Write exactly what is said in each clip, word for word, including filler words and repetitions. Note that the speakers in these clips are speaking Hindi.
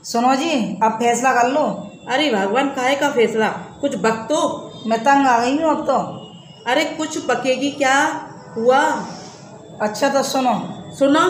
सुनो जी, अब फैसला कर लो। अरे भगवान, काहे का फैसला? कुछ बक तो। मैं तंग आ गई हूँ अब तो। अरे कुछ बकेगी, क्या हुआ? अच्छा तो सुनो। सुनो।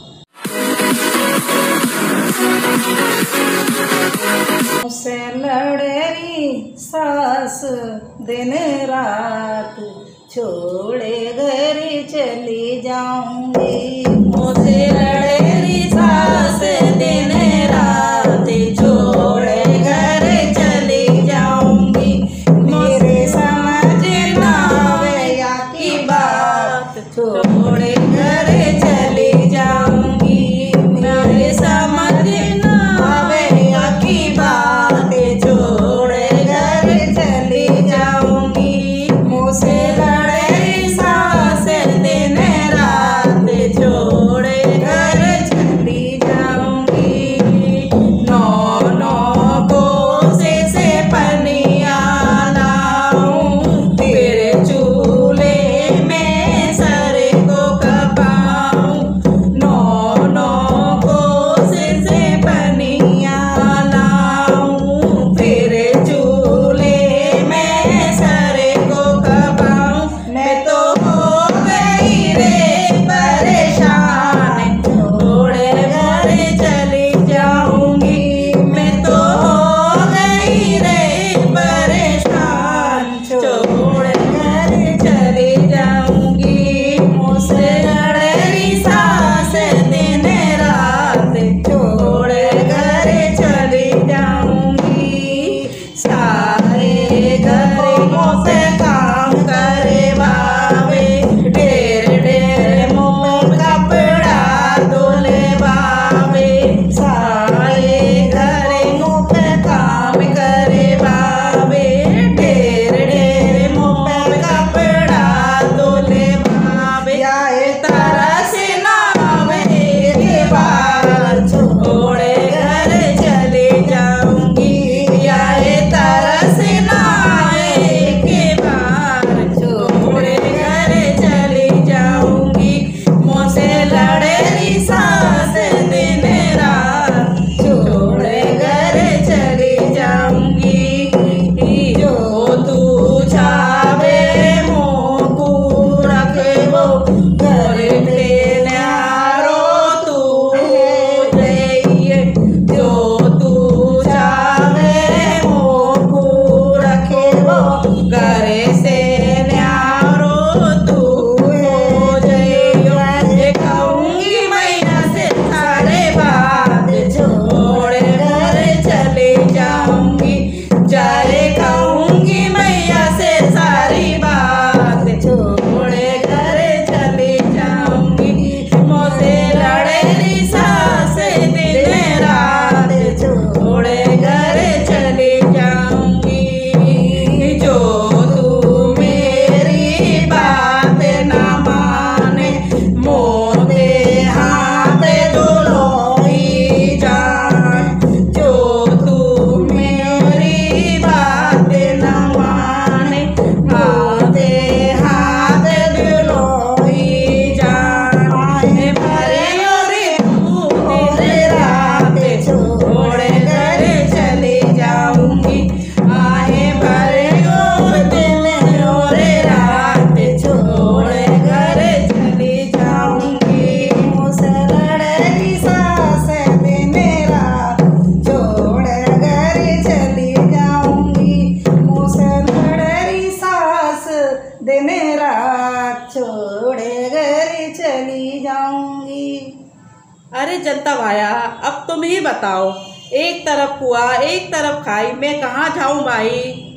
मुझसे लड़ेगी सास दिन रात, छोड़े घर चली जाऊंगी। मुझसे लड़ेगी सास दिन रात, छोड़े घर चली जाऊंगी। मेरे समझ ना आवे की बात, छोड़े घर चली जाऊंगी। मेरे समझ ना आवे की बात, छोड़े घर चली जाऊंगी। मुझसे लड़े सास दिन रात, छोड़े घर चली जाऊंगी। नौ नौ कोसे से पनिया लाऊं, तेरे चूल्हे में सर को कपाऊं। नौ नौ कोसे से पनिया लाऊं, तेरे चूल्हे में सर को कपाऊं। मैं तो हो गई रे परेशान, छोड़े घर चली जाऊंगी। मैं तो हो गई रे परेशान, छोड़े घर चली जाऊंगी। मुझसे लड़ेगी सास दिन रात, छोड़े घर चली जाऊंगी। सारे घरों से काम करे बाबे, ढेर ढेर मुंह कपड़ा धोले बाबे। सारे घरों पे काम करे बाबे, ढेर ढेर मुंह कपड़ा धोले बाबे। आए तरस ना आवे के बार, छोड़े घर चली जाऊंगी। आए तरस ना आवे के बार, छोड़े घर चली जाऊंगी। मुझसे लड़ेगी सास दिन रात, छोड़े घर चली जाऊंगी। जो तू चावे मोकू रखबो, घर पे न्यारो तू हो जाइए। जो तू चावे मोकू रखबो, घर से न्यारो तू हो जाइए। कहूंगी मैया से सारे बात, छोड़े घर चले जाऊंगी। जाए कहूंगी मैया से सारी बात, छोड़े घर चले जाऊंगी। मुझसे लड़ेगी सास दिन रात, छोड़े घर चले जाऊंगी। जो तू मेरी बात ना माने, मोरे हाथ धुलोई जान। जो तू मेरी बात ना माने, मोरे हाथ धुलोई जान। आए भरे रे तू दिन रात, छोड़े घर चली जाऊंगी। आए भरे दिन रे रात, छोड़े घर चली जाऊंगी। मुझसे लड़ेगी सास दिन रात, छोड़े घर चली जाऊंगी। मुझसे लड़ेगी सास दिन रात, छोड़े घर चली जाऊंगी। अरे जनता भाया, अब तुम ही बताओ। एक तरफ कुआ एक तरफ खाई, मैं कहाँ जाऊं भाई?